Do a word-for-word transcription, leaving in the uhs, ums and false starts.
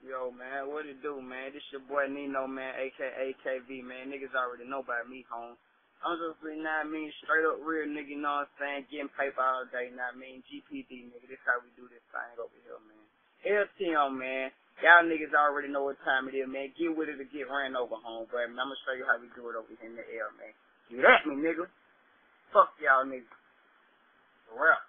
Yo, man, what it do, man? This your boy Nino, man, a k a. K V, man. Niggas already know about me, home. I'm just, you know what I mean, straight up real nigga, you know what I'm saying? Getting paper all day, you know what I mean? G P D, nigga. This how we do this thing over here, man. L T M, man. Y'all niggas already know what time it is, man. Get with it or get ran over, home, but I'm going to show you how we do it over here in the L, man. You at me, nigga. Fuck y'all niggas. For real.